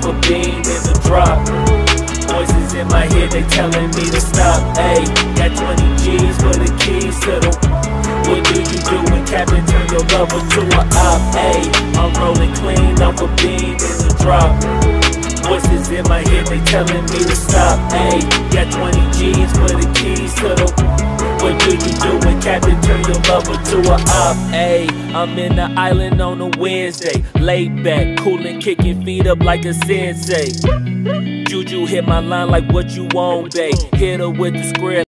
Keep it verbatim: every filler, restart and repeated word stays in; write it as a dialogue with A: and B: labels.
A: off a beam in the drop. Voices in my head, they telling me to stop. Ayy, got twenty G's for the keys to the. What do you do when Captain turn your lover to a op? Ayy, I'm rolling clean off a beam in the drop. Voices in my head, they telling me to stop. Ayy, got twenty G's for the keys to the. What do you do when Captain turn your lover to a op? Ayy, I'm in the island on a Wednesday, laid back, coolin', kicking feet up like a sensei. Juju hit my line like what you want, babe. Hit her with the square.